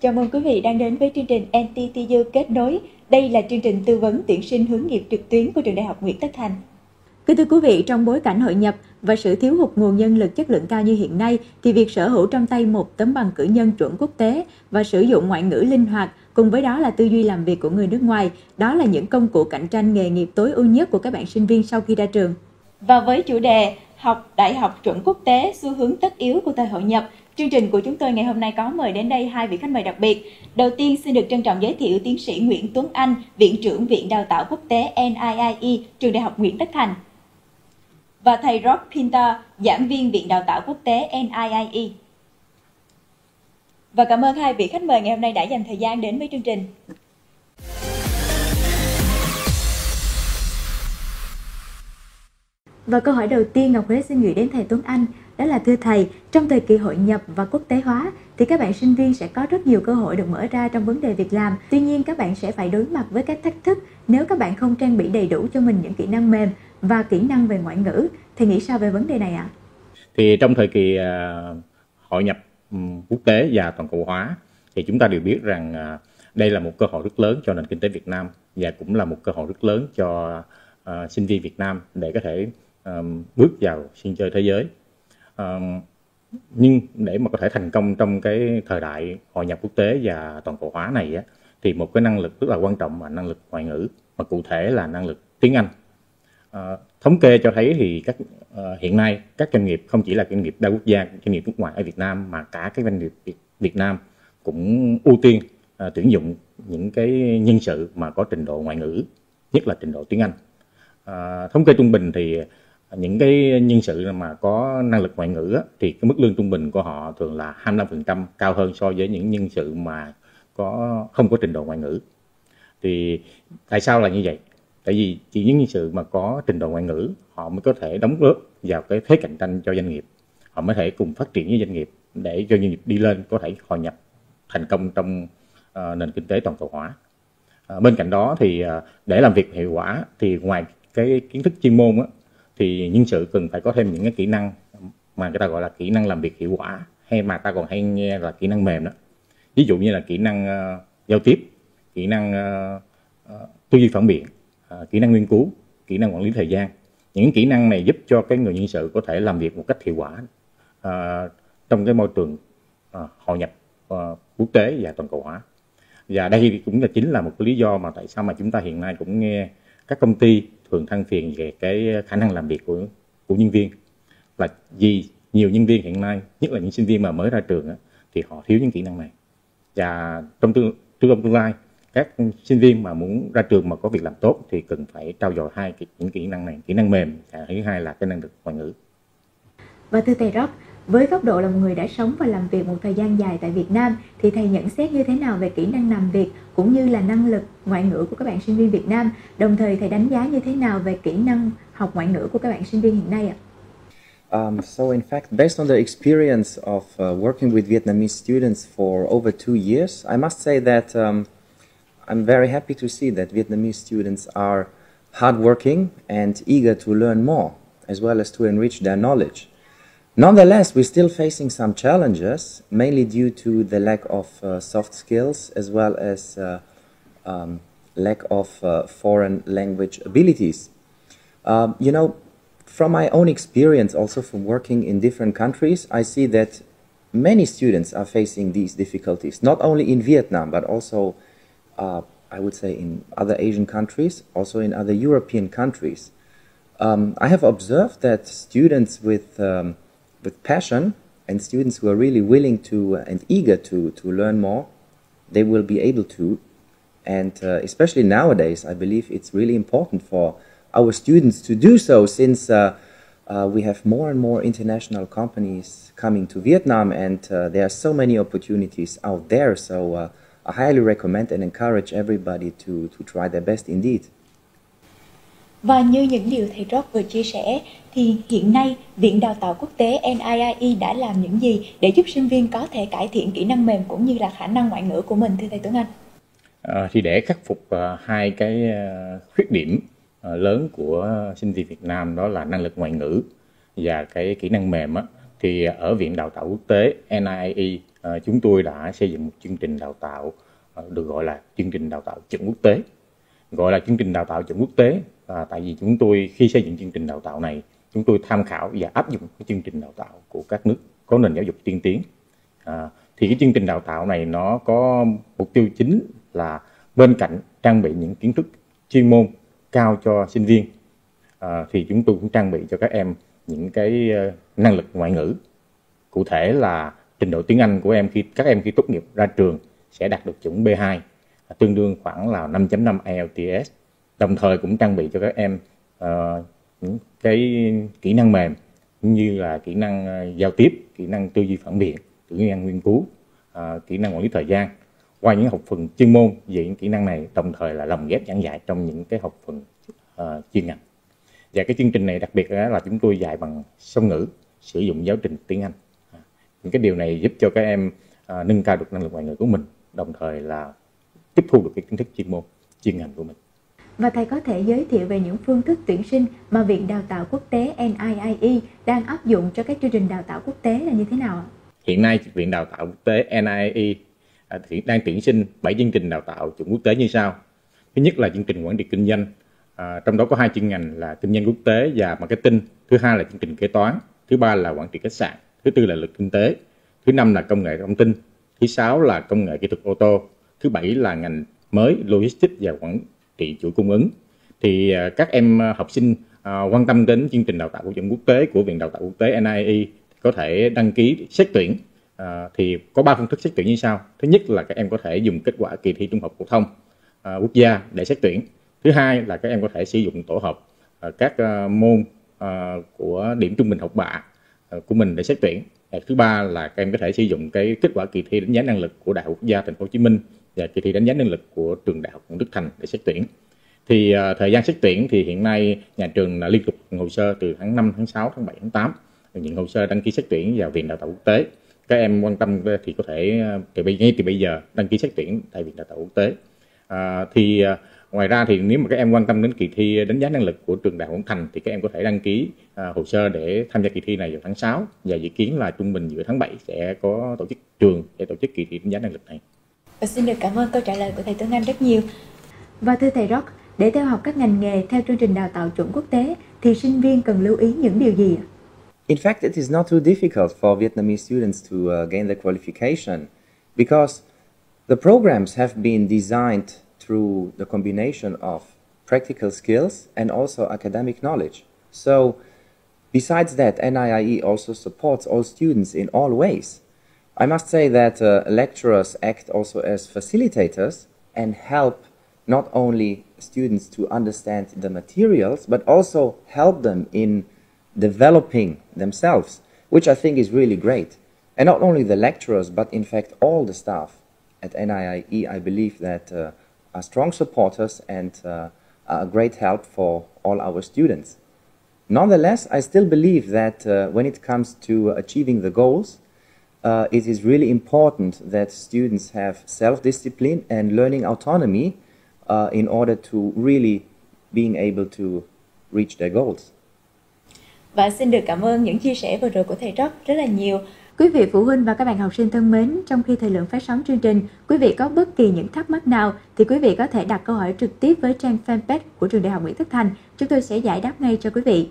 Chào mừng quý vị đang đến với chương trình NTTU Kết nối. Đây là chương trình tư vấn tuyển sinh hướng nghiệp trực tuyến của Trường Đại học Nguyễn Tất Thành. Kính thưa quý vị, trong bối cảnh hội nhập và sự thiếu hụt nguồn nhân lực chất lượng cao như hiện nay, thì việc sở hữu trong tay một tấm bằng cử nhân chuẩn quốc tế và sử dụng ngoại ngữ linh hoạt, cùng với đó là tư duy làm việc của người nước ngoài, đó là những công cụ cạnh tranh nghề nghiệp tối ưu nhất của các bạn sinh viên sau khi ra trường. Và với chủ đề học đại học chuẩn quốc tế, xu hướng tất yếu của thời hội nhập, chương trình của chúng tôi ngày hôm nay có mời đến đây hai vị khách mời đặc biệt. Đầu tiên xin được trân trọng giới thiệu tiến sĩ Nguyễn Tuấn Anh, Viện trưởng Viện Đào tạo Quốc tế NIIE, Trường Đại học Nguyễn Tất Thành. Và thầy Rob Pinter, giảng viên Viện Đào tạo Quốc tế NIIE. Và cảm ơn hai vị khách mời ngày hôm nay đã dành thời gian đến với chương trình. Và câu hỏi đầu tiên Ngọc Huế xin gửi đến thầy Tuấn Anh, đó là thưa thầy, trong thời kỳ hội nhập và quốc tế hóa thì các bạn sinh viên sẽ có rất nhiều cơ hội được mở ra trong vấn đề việc làm. Tuy nhiên các bạn sẽ phải đối mặt với các thách thức nếu các bạn không trang bị đầy đủ cho mình những kỹ năng mềm và kỹ năng về ngoại ngữ. Thầy nghĩ sao về vấn đề này ạ? Thì trong thời kỳ hội nhập quốc tế và toàn cầu hóa thì chúng ta đều biết rằng đây là một cơ hội rất lớn cho nền kinh tế Việt Nam và cũng là một cơ hội rất lớn cho sinh viên Việt Nam để có thể bước vào sân chơi thế giới. Nhưng để mà có thể thành công trong cái thời đại hội nhập quốc tế và toàn cầu hóa này thì một cái năng lực rất là quan trọng là năng lực ngoại ngữ, mà cụ thể là năng lực tiếng Anh. Thống kê cho thấy thì hiện nay các doanh nghiệp không chỉ là doanh nghiệp đa quốc gia, doanh nghiệp nước ngoài ở Việt Nam, mà cả các doanh nghiệp Việt Nam cũng ưu tiên tuyển dụng những cái nhân sự mà có trình độ ngoại ngữ, nhất là trình độ tiếng Anh. Thống kê trung bình thì những cái nhân sự mà có năng lực ngoại ngữ thì cái mức lương trung bình của họ thường là 25% cao hơn so với những nhân sự mà không có trình độ ngoại ngữ. Thì tại sao là như vậy? Tại vì chỉ những nhân sự mà có trình độ ngoại ngữ họ mới có thể đóng góp vào cái thế cạnh tranh cho doanh nghiệp, họ mới thể cùng phát triển với doanh nghiệp để cho doanh nghiệp đi lên có thể hội nhập thành công trong nền kinh tế toàn cầu hóa. Bên cạnh đó thì để làm việc hiệu quả thì ngoài cái kiến thức chuyên môn thì nhân sự cần phải có thêm những cái kỹ năng mà người ta gọi là kỹ năng làm việc hiệu quả, hay mà ta còn hay nghe là kỹ năng mềm đó. Ví dụ như là kỹ năng giao tiếp, kỹ năng tư duy phản biện, kỹ năng nghiên cứu, kỹ năng quản lý thời gian. Những kỹ năng này giúp cho cái người nhân sự có thể làm việc một cách hiệu quả trong cái môi trường hội nhập quốc tế và toàn cầu hóa. Và đây cũng chính là một cái lý do mà tại sao mà chúng ta hiện nay cũng nghe các công ty thường than phiền về cái khả năng làm việc của nhân viên, là vì nhiều nhân viên hiện nay, nhất là những sinh viên mà mới ra trường thì họ thiếu những kỹ năng này. Và trong tương lai các sinh viên mà muốn ra trường mà có việc làm tốt thì cần phải trau dồi những kỹ năng này, kỹ năng mềm, và thứ hai là cái năng lực ngoại ngữ. Và thưa thầy Rob, với góc độ là một người đã sống và làm việc một thời gian dài tại Việt Nam thì thầy nhận xét như thế nào về kỹ năng làm việc cũng như là năng lực ngoại ngữ của các bạn sinh viên Việt Nam? Đồng thời thầy đánh giá như thế nào về kỹ năng học ngoại ngữ của các bạn sinh viên hiện nay ạ? So in fact, based on the experience of working with Vietnamese students for over 2 years, I must say that I'm very happy to see that Vietnamese students are hardworking and eager to learn more, as well as to enrich their knowledge. Nonetheless, we're still facing some challenges, mainly due to the lack of soft skills, as well as lack of foreign language abilities. From my own experience, also from working in different countries, I see that many students are facing these difficulties, not only in Vietnam, but also I would say in other Asian countries, also in other European countries. I have observed that students with passion and students who are really willing to and eager to learn more, they will be able to. And especially nowadays, I believe it's really important for our students to do so, since we have more and more international companies coming to Vietnam, and there are so many opportunities out there. So I highly recommend and encourage everybody to try their best indeed. Và như những điều thầy Rob vừa chia sẻ, thì hiện nay Viện Đào tạo Quốc tế NIIE đã làm những gì để giúp sinh viên có thể cải thiện kỹ năng mềm cũng như là khả năng ngoại ngữ của mình, thưa thầy Tuấn Anh? Thì để khắc phục hai cái khuyết điểm lớn của sinh viên Việt Nam, đó là năng lực ngoại ngữ và cái kỹ năng mềm thì ở Viện Đào tạo Quốc tế NIE chúng tôi đã xây dựng một chương trình đào tạo được gọi là chương trình đào tạo chuẩn quốc tế. Gọi là chương trình đào tạo chuẩn quốc tế tại vì chúng tôi khi xây dựng chương trình đào tạo này, chúng tôi tham khảo và áp dụng cái chương trình đào tạo của các nước có nền giáo dục tiên tiến. Thì cái chương trình đào tạo này nó có mục tiêu chính là bên cạnh trang bị những kiến thức chuyên môn cao cho sinh viên, thì chúng tôi cũng trang bị cho các em những cái năng lực ngoại ngữ. Cụ thể là trình độ tiếng Anh của các em khi tốt nghiệp ra trường sẽ đạt được chuẩn B2, tương đương khoảng là 5.5 IELTS. Đồng thời cũng trang bị cho các em những cái kỹ năng mềm như là kỹ năng giao tiếp, kỹ năng tư duy phản biện, kỹ năng nghiên cứu, kỹ năng quản lý thời gian. Qua những học phần chuyên môn về những kỹ năng này, đồng thời là lồng ghép giảng dạy trong những cái học phần chuyên ngành. Và cái chương trình này đặc biệt là chúng tôi dạy bằng song ngữ, sử dụng giáo trình tiếng Anh. Những cái điều này giúp cho các em nâng cao được năng lực ngoại ngữ của mình, đồng thời là tiếp thu được cái kiến thức chuyên môn, chuyên ngành của mình. Và thầy có thể giới thiệu về những phương thức tuyển sinh mà Viện Đào tạo Quốc tế NIE đang áp dụng cho các chương trình đào tạo quốc tế là như thế nào ạ? Hiện nay, Viện Đào tạo Quốc tế NIE đang tuyển sinh 7 chương trình đào tạo chuẩn quốc tế như sau. Thứ nhất là chương trình quản trị kinh doanh, trong đó có 2 chuyên ngành là kinh doanh quốc tế và marketing. Thứ hai là chương trình kế toán. Thứ ba là quản trị khách sạn. Thứ tư là lực kinh tế. Thứ năm là công nghệ thông tin. Thứ sáu là công nghệ kỹ thuật ô tô. Thứ bảy là ngành mới logistics và quản trị chuỗi cung ứng. Thì các em học sinh quan tâm đến chương trình đào tạo chuẩn quốc tế của Viện Đào tạo Quốc tế NIE có thể đăng ký xét tuyển. Thì có 3 phương thức xét tuyển như sau. Thứ nhất là các em có thể dùng kết quả kỳ thi trung học phổ thông quốc gia để xét tuyển. Thứ hai là các em có thể sử dụng tổ hợp các môn của điểm trung bình học bạ của mình để xét tuyển. Thứ ba là các em có thể sử dụng cái kết quả kỳ thi đánh giá năng lực của Đại học Quốc gia Thành phố Hồ Chí Minh và kỳ thi đánh giá năng lực của trường Đại học Nguyễn Đức Thành để xét tuyển. Thì thời gian xét tuyển thì hiện nay nhà trường là liên tục hồ sơ từ tháng 5, tháng 6, tháng 7, tháng 8 nhận hồ sơ đăng ký xét tuyển vào Viện Đào tạo Quốc tế. Các em quan tâm thì có thể ngay từ bây giờ đăng ký xét tuyển tại Viện Đào tạo Quốc tế. Ngoài ra thì nếu mà các em quan tâm đến kỳ thi đánh giá năng lực của trường Đại học Nguyễn Thành thì các em có thể đăng ký hồ sơ để tham gia kỳ thi này vào tháng 6 và dự kiến là trung bình giữa tháng 7 sẽ có tổ chức trường để tổ chức kỳ thi đánh giá năng lực này. Và xin được cảm ơn câu trả lời của thầy Tuấn Anh rất nhiều. Và thưa thầy Rock, để theo học các ngành nghề theo chương trình đào tạo chuẩn quốc tế thì sinh viên cần lưu ý những điều gì ạ? In fact, it is not too difficult for Vietnamese students to gain the qualification because the programs have been designed through the combination of practical skills and also academic knowledge. So, besides that, NIE also supports all students in all ways. I must say that lecturers act also as facilitators and help not only students to understand the materials, but also help them in developing themselves, which I think is really great. And not only the lecturers, but in fact all the staff at NIE, I believe that are strong supporters and are a great help for all our students. Nonetheless, I still believe that when it comes to achieving the goals, it is really important that students have self-discipline and learning autonomy in order to really being able to reach their goals. Và xin được cảm ơn những chia sẻ vừa rồi của thầy Rock rất là nhiều. Quý vị phụ huynh và các bạn học sinh thân mến, trong khi thời lượng phát sóng chương trình, quý vị có bất kỳ những thắc mắc nào thì quý vị có thể đặt câu hỏi trực tiếp với trang fanpage của Trường Đại học Nguyễn Tất Thành. Chúng tôi sẽ giải đáp ngay cho quý vị.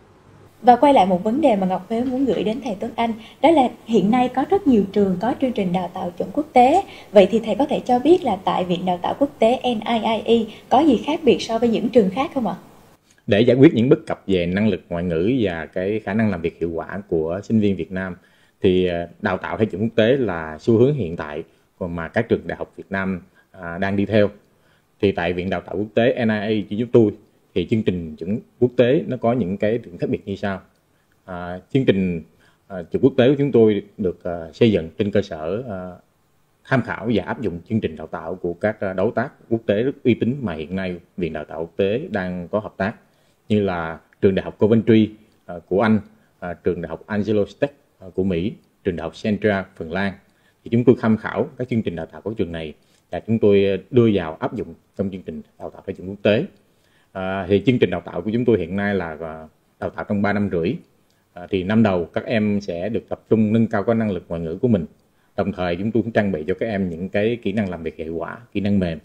Và quay lại một vấn đề mà Ngọc Huế muốn gửi đến thầy Tuấn Anh, đó là hiện nay có rất nhiều trường có chương trình đào tạo chuẩn quốc tế. Vậy thì thầy có thể cho biết là tại Viện Đào tạo Quốc tế NIE có gì khác biệt so với những trường khác không ạ? Để giải quyết những bất cập về năng lực ngoại ngữ và cái khả năng làm việc hiệu quả của sinh viên Việt Nam thì đào tạo theo chuẩn quốc tế là xu hướng hiện tại mà các trường đại học Việt Nam đang đi theo. Thì tại Viện Đào tạo Quốc tế NIE của chúng tôi thì chương trình chuẩn quốc tế nó có những cái điểm khác biệt như sau. Chương trình chuẩn quốc tế của chúng tôi được xây dựng trên cơ sở tham khảo và áp dụng chương trình đào tạo của các đối tác quốc tế rất uy tín mà hiện nay Viện Đào tạo Quốc tế đang có hợp tác, như là trường đại học Coventry của Anh, trường đại học Angelo Stech của Mỹ, trường đại học Centra Phần Lan. Thì chúng tôi tham khảo các chương trình đào tạo của trường này và chúng tôi đưa vào áp dụng trong chương trình đào tạo theo chuẩn quốc tế. Thì chương trình đào tạo của chúng tôi hiện nay là đào tạo trong 3 năm rưỡi. Thì năm đầu các em sẽ được tập trung nâng cao cái năng lực ngoại ngữ của mình. Đồng thời chúng tôi cũng trang bị cho các em những cái kỹ năng làm việc hiệu quả, kỹ năng mềm.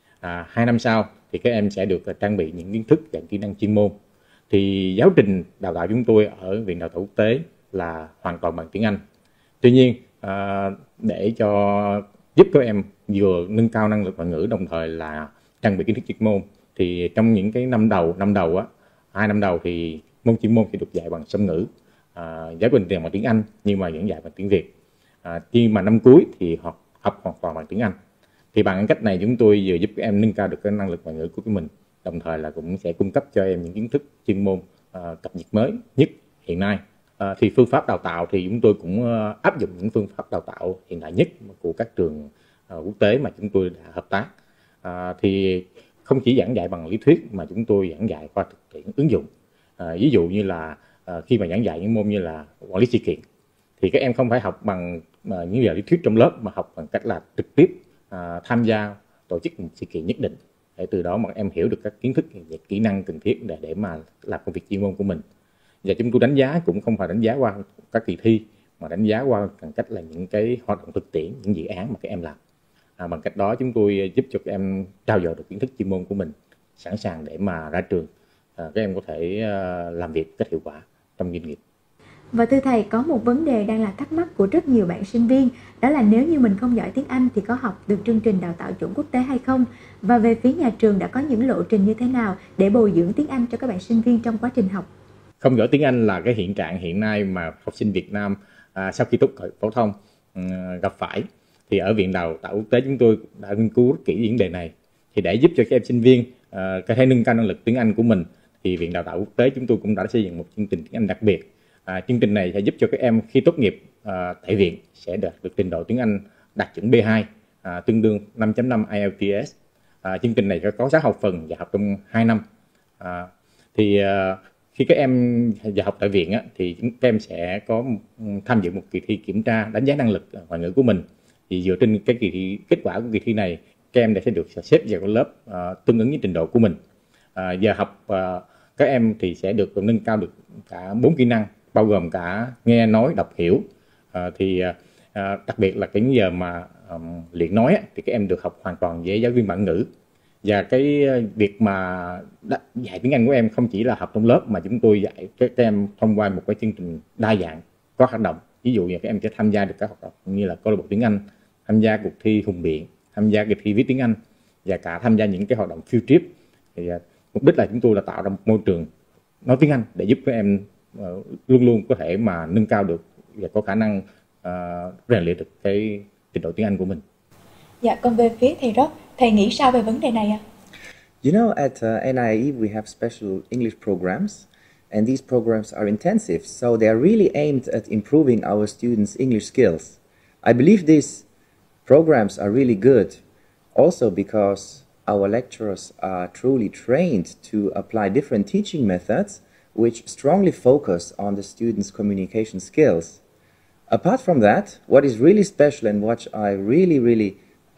2 năm sau thì các em sẽ được trang bị những kiến thức và kỹ năng chuyên môn. Thì giáo trình đào tạo chúng tôi ở Viện Đào tạo Quốc tế là hoàn toàn bằng tiếng Anh. Tuy nhiên để cho giúp các em vừa nâng cao năng lực ngoại ngữ đồng thời là trang bị kiến thức chuyên môn, thì trong những cái năm đầu 2 năm đầu thì môn chuyên môn sẽ được dạy bằng song ngữ, giáo trình thì bằng tiếng Anh nhưng mà vẫn dạy bằng tiếng Việt. Khi mà năm cuối thì học hoàn toàn bằng tiếng Anh. Thì bằng cách này chúng tôi vừa giúp các em nâng cao được cái năng lực ngoại ngữ của mình, đồng thời là cũng sẽ cung cấp cho em những kiến thức chuyên môn cập nhật mới nhất hiện nay. Thì phương pháp đào tạo thì chúng tôi cũng áp dụng những phương pháp đào tạo hiện đại nhất của các trường quốc tế mà chúng tôi đã hợp tác. Thì không chỉ giảng dạy bằng lý thuyết mà chúng tôi giảng dạy qua thực tiễn ứng dụng. Ví dụ như là khi mà giảng dạy những môn như là quản lý sự kiện thì các em không phải học bằng những giờ lý thuyết trong lớp mà học bằng cách là trực tiếp tham gia tổ chức một sự kiện nhất định, để từ đó mà em hiểu được các kiến thức và kỹ năng cần thiết để mà làm công việc chuyên môn của mình. Và chúng tôi đánh giá cũng không phải đánh giá qua các kỳ thi mà đánh giá qua bằng cách là những cái hoạt động thực tiễn, những dự án mà các em làm. Bằng cách đó chúng tôi giúp cho các em trau dồi được kiến thức chuyên môn của mình, sẵn sàng để mà ra trường các em có thể làm việc cách hiệu quả trong doanh nghiệp. Và thưa thầy, có một vấn đề đang là thắc mắc của rất nhiều bạn sinh viên, đó là nếu như mình không giỏi tiếng Anh thì có học được chương trình đào tạo chuẩn quốc tế hay không? Và về phía nhà trường đã có những lộ trình như thế nào để bồi dưỡng tiếng Anh cho các bạn sinh viên trong quá trình học? Không giỏi tiếng Anh là cái hiện trạng hiện nay mà học sinh Việt Nam sau khi tốt nghiệp phổ thông gặp phải. Thì ở Viện Đào tạo Quốc tế chúng tôi đã nghiên cứu rất kỹ vấn đề này. Thì để giúp cho các em sinh viên có thể nâng cao năng lực tiếng Anh của mình, thì Viện Đào tạo Quốc tế chúng tôi cũng đã xây dựng một chương trình tiếng Anh đặc biệt. Chương trình này sẽ giúp cho các em khi tốt nghiệp tại viện sẽ đạt được trình độ tiếng Anh đạt chuẩn B2, tương đương 5.5 IELTS. Chương trình này có 6 học phần và học trong 2 năm. Thì khi các em vào học tại viện thì các em sẽ có tham dự một kỳ thi kiểm tra đánh giá năng lực ngoại ngữ của mình. Thì dựa trên cái kết quả của kỳ thi này, các em sẽ được xếp vào cái lớp tương ứng với trình độ của mình. Giờ học các em thì sẽ được nâng cao được cả 4 kỹ năng, bao gồm cả nghe, nói, đọc, hiểu. Đặc biệt là cái giờ mà luyện nói thì các em được học hoàn toàn với giáo viên bản ngữ. Và cái việc mà dạy tiếng Anh của em không chỉ là học trong lớp mà chúng tôi dạy các em thông qua một cái chương trình đa dạng, có hoạt động. Ví dụ như các em sẽ tham gia được các hoạt động như là câu lạc bộ tiếng Anh, tham gia cuộc thi hùng biện, tham gia cuộc thi viết tiếng Anh và cả tham gia những cái hoạt động field trip. Thì mục đích là chúng tôi là tạo ra một môi trường nói tiếng Anh để giúp các em luôn luôn có thể mà nâng cao được và có khả năng rèn luyện được cái trình độ tiếng Anh của mình. Dạ, còn về phía thầy Rock, thầy nghĩ sao về vấn đề này ạ? You know, at NIE we have special English programs, and these programs are intensive, so they are really aimed at improving our students' English skills. I believe these programs are really good, also because our lecturers are truly trained to apply different teaching methods which strongly focus on the students' communication skills. Apart from that, what is really special and what I really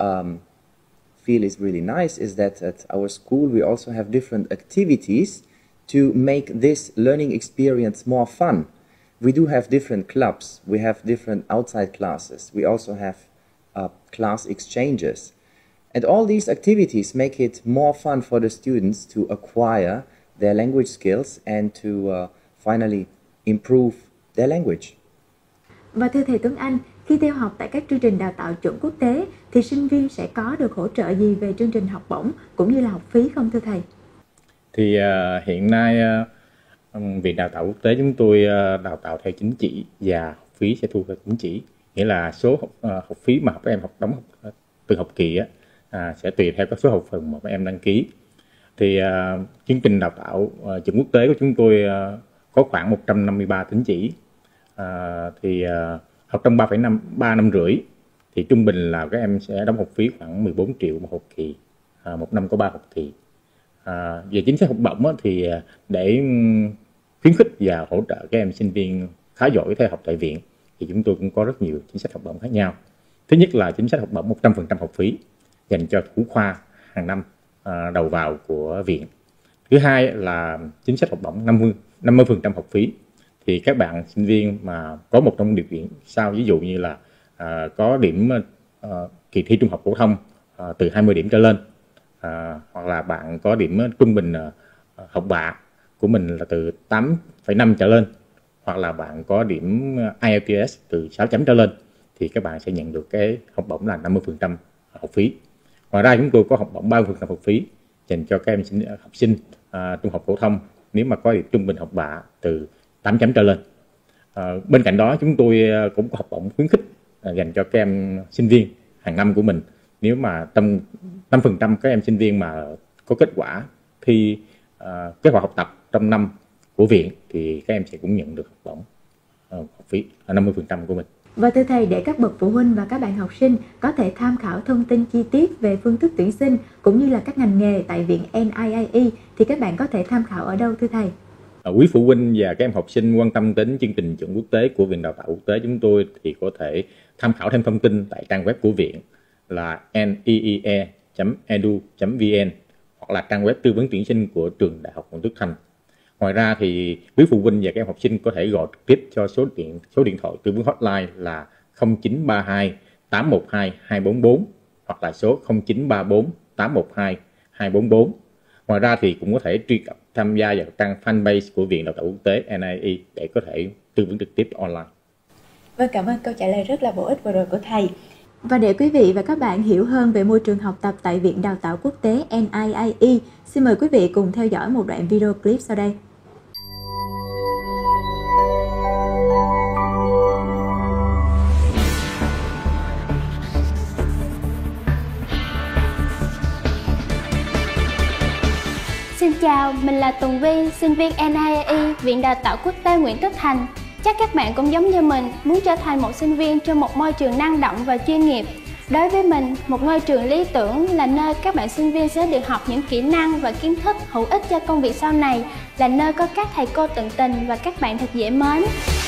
feel is really nice is that at our school we also have different activities to make this learning experience more fun. We do have different clubs, we have different outside classes, we also have class exchanges. And all these activities make it more fun for the students to acquire their language skills and to finally improve their language. Và thưa thầy Tuấn Anh, khi theo học tại các chương trình đào tạo chuẩn quốc tế thì sinh viên sẽ có được hỗ trợ gì về chương trình học bổng cũng như là học phí không thưa thầy? Thì hiện nay Viện Đào tạo Quốc tế chúng tôi đào tạo theo tín chỉ và học phí sẽ thu theo tín chỉ. Nghĩa là số học phí mà các em đóng từng học kỳ sẽ tùy theo các số học phần mà các em đăng ký. Thì chương trình đào tạo chuẩn quốc tế của chúng tôi có khoảng 153 tín chỉ. Thì học trong 3 năm rưỡi thì trung bình là các em sẽ đóng học phí khoảng 14 triệu một học kỳ, một năm có 3 học kỳ. Về chính sách học bổng thì để khuyến khích và hỗ trợ các em sinh viên khá giỏi theo học tại viện thì chúng tôi cũng có rất nhiều chính sách học bổng khác nhau. Thứ nhất là chính sách học bổng 100% học phí dành cho thủ khoa hàng năm đầu vào của viện. Thứ hai là chính sách học bổng 50% học phí. thì các bạn sinh viên mà có một trong điều kiện sau, ví dụ như là có điểm kỳ thi trung học phổ thông từ 20 điểm trở lên, hoặc là bạn có điểm trung bình học bạ của mình là từ 8,5 trở lên, hoặc là bạn có điểm IELTS từ 6 chấm trở lên, thì các bạn sẽ nhận được cái học bổng là 50% học phí. Ngoài ra chúng tôi có học bổng 30% học phí dành cho các em học sinh trung học phổ thông nếu mà có điểm trung bình học bạ từ 8 chấm trở lên. Bên cạnh đó chúng tôi cũng có học bổng khuyến khích dành cho các em sinh viên hàng năm của mình. Nếu mà 5% các em sinh viên mà có kết quả thi kế hoạch học tập trong năm của viện thì các em sẽ cũng nhận được học bổng học phí 50% của mình. Và thưa thầy, để các bậc phụ huynh và các bạn học sinh có thể tham khảo thông tin chi tiết về phương thức tuyển sinh cũng như là các ngành nghề tại viện NIIE thì các bạn có thể tham khảo ở đâu thưa thầy? Quý phụ huynh và các em học sinh quan tâm đến chương trình chuẩn quốc tế của Viện Đào tạo Quốc tế chúng tôi thì có thể tham khảo thêm thông tin tại trang web của viện là niie.edu.vn hoặc là trang web tư vấn tuyển sinh của trường Đại học Nguyễn Tất Thành. Ngoài ra thì quý phụ huynh và các em học sinh có thể gọi trực tiếp cho số điện thoại tư vấn hotline là 0932 812 244 hoặc là số 0934 812 244. Ngoài ra thì cũng có thể truy cập tham gia vào trang fanpage của Viện Đào tạo Quốc tế NIE để có thể tư vấn trực tiếp online. Vâng, cảm ơn câu trả lời rất là bổ ích vừa rồi của thầy. Và để quý vị và các bạn hiểu hơn về môi trường học tập tại Viện Đào tạo Quốc tế NIIE, xin mời quý vị cùng theo dõi một đoạn video clip sau đây. Xin chào, mình là Tùng Vi, sinh viên NIIE, Viện Đào tạo Quốc tế Nguyễn Tất Thành. Chắc các bạn cũng giống như mình, muốn trở thành một sinh viên trong một môi trường năng động và chuyên nghiệp. Đối với mình, một ngôi trường lý tưởng là nơi các bạn sinh viên sẽ được học những kỹ năng và kiến thức hữu ích cho công việc sau này, là nơi có các thầy cô tận tình và các bạn thật dễ mến.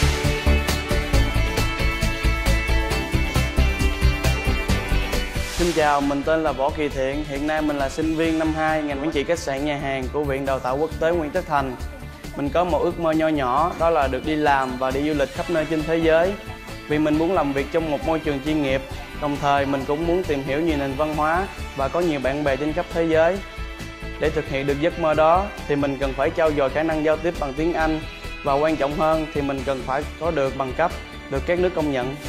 Xin chào, mình tên là Võ Kỳ Thiện. Hiện nay mình là sinh viên năm 2 ngành quản trị khách sạn nhà hàng của Viện Đào tạo Quốc tế Nguyễn Tất Thành. Mình có một ước mơ nho nhỏ, đó là được đi làm và đi du lịch khắp nơi trên thế giới. Vì mình muốn làm việc trong một môi trường chuyên nghiệp, đồng thời mình cũng muốn tìm hiểu nhiều nền văn hóa và có nhiều bạn bè trên khắp thế giới. Để thực hiện được giấc mơ đó thì mình cần phải trau dồi khả năng giao tiếp bằng tiếng Anh, và quan trọng hơn thì mình cần phải có được bằng cấp được các nước công nhận.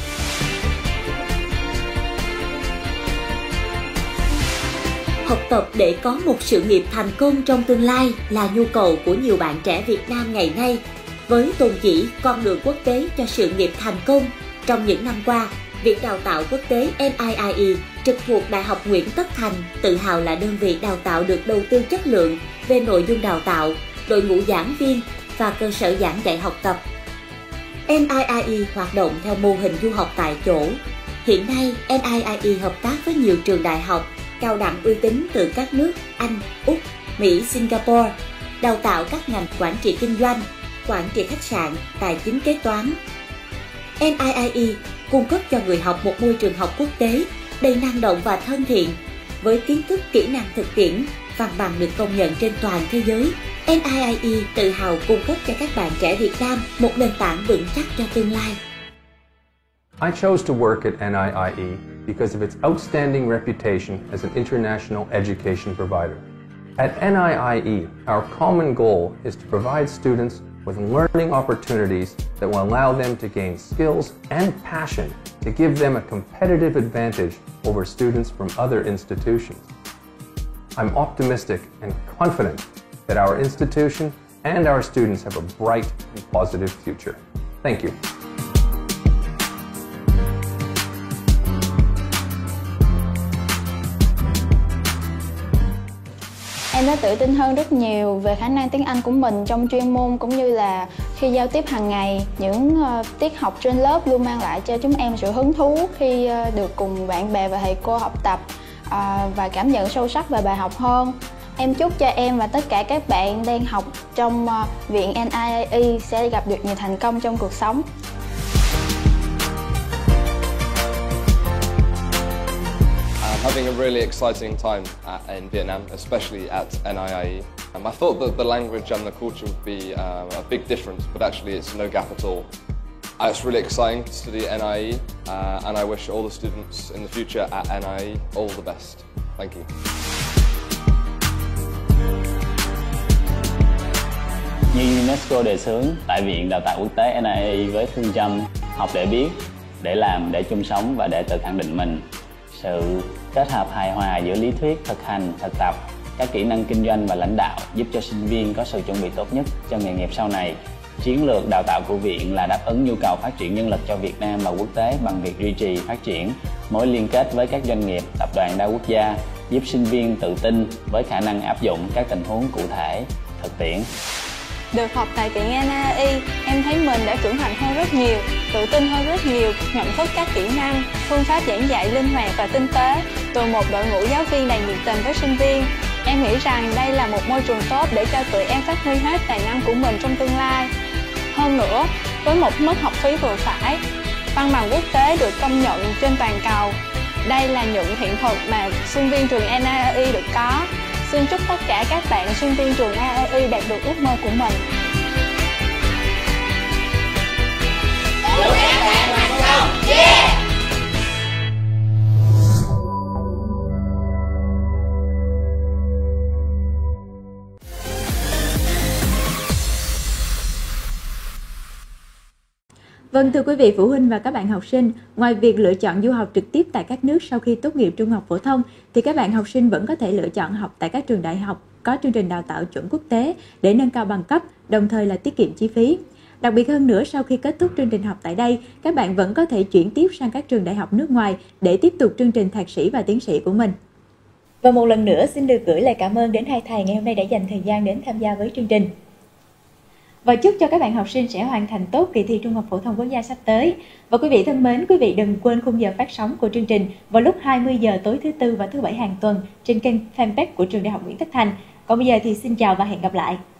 Học tập để có một sự nghiệp thành công trong tương lai là nhu cầu của nhiều bạn trẻ Việt Nam ngày nay. Với tôn chỉ con đường quốc tế cho sự nghiệp thành công, trong những năm qua, Viện Đào tạo Quốc tế NIIE trực thuộc Đại học Nguyễn Tất Thành tự hào là đơn vị đào tạo được đầu tư chất lượng về nội dung đào tạo, đội ngũ giảng viên và cơ sở giảng dạy học tập. NIIE hoạt động theo mô hình du học tại chỗ. Hiện nay, NIIE hợp tác với nhiều trường đại học, cao đẳng uy tín từ các nước Anh, Úc, Mỹ, Singapore, đào tạo các ngành quản trị kinh doanh, quản trị khách sạn, tài chính kế toán. NIIE cung cấp cho người học một môi trường học quốc tế đầy năng động và thân thiện, với kiến thức, kỹ năng thực tiễn, văn bằng được công nhận trên toàn thế giới. NIIE tự hào cung cấp cho các bạn trẻ Việt Nam một nền tảng vững chắc cho tương lai. I chose to work at NIIE because of its outstanding reputation as an international education provider. At NIIE, our common goal is to provide students with learning opportunities that will allow them to gain skills and passion to give them a competitive advantage over students from other institutions. I'm optimistic and confident that our institution and our students have a bright and positive future. Thank you. Em đã tự tin hơn rất nhiều về khả năng tiếng Anh của mình trong chuyên môn, cũng như là khi giao tiếp hàng ngày. Những tiết học trên lớp luôn mang lại cho chúng em sự hứng thú khi được cùng bạn bè và thầy cô học tập và cảm nhận sâu sắc về bài học hơn. Em chúc cho em và tất cả các bạn đang học trong Viện NIIE sẽ gặp được nhiều thành công trong cuộc sống. Thật having a really exciting time in Vietnam, especially at NIIE. I thought that the language and the culture would be a big difference, but actually it's no gap at all. It's really exciting to study at NIE, and I wish all the students in the future at NIE all the best. Thank you. Như UNESCO đề xướng tại Viện Đào tạo Quốc tế NIE với phương châm học để biết, để làm, để chung sống và để tự khẳng định mình. Sự kết hợp hài hòa giữa lý thuyết, thực hành, thực tập, các kỹ năng kinh doanh và lãnh đạo giúp cho sinh viên có sự chuẩn bị tốt nhất cho nghề nghiệp sau này. Chiến lược đào tạo của Viện là đáp ứng nhu cầu phát triển nhân lực cho Việt Nam và quốc tế bằng việc duy trì, phát triển mối liên kết với các doanh nghiệp, tập đoàn đa quốc gia, giúp sinh viên tự tin với khả năng áp dụng các tình huống cụ thể, thực tiễn. Được học tại Viện NIE, em thấy mình đã trưởng thành hơn rất nhiều, tự tin hơn rất nhiều, nhận thức các kỹ năng, phương pháp giảng dạy linh hoạt và tinh tế, từ một đội ngũ giáo viên đầy nhiệt tình với sinh viên. Em nghĩ rằng đây là một môi trường tốt để cho tụi em phát huy hết tài năng của mình trong tương lai. Hơn nữa, với một mức học phí vừa phải, văn bằng quốc tế được công nhận trên toàn cầu. Đây là những hiện thực mà sinh viên trường NIE được có. Xin chúc tất cả các bạn sinh viên trường NIE đạt được ước mơ của mình. Chúc các bạn thành công! Yeah! Vâng, thưa quý vị phụ huynh và các bạn học sinh, ngoài việc lựa chọn du học trực tiếp tại các nước sau khi tốt nghiệp trung học phổ thông, thì các bạn học sinh vẫn có thể lựa chọn học tại các trường đại học có chương trình đào tạo chuẩn quốc tế để nâng cao bằng cấp, đồng thời là tiết kiệm chi phí. Đặc biệt hơn nữa, sau khi kết thúc chương trình học tại đây, các bạn vẫn có thể chuyển tiếp sang các trường đại học nước ngoài để tiếp tục chương trình thạc sĩ và tiến sĩ của mình. Và một lần nữa xin được gửi lời cảm ơn đến hai thầy ngày hôm nay đã dành thời gian đến tham gia với chương trình. Và chúc cho các bạn học sinh sẽ hoàn thành tốt kỳ thi Trung học phổ thông quốc gia sắp tới. Và quý vị thân mến, quý vị đừng quên khung giờ phát sóng của chương trình vào lúc 20 giờ tối thứ Tư và thứ Bảy hàng tuần trên kênh fanpage của Trường Đại học Nguyễn Tất Thành. Còn bây giờ thì xin chào và hẹn gặp lại.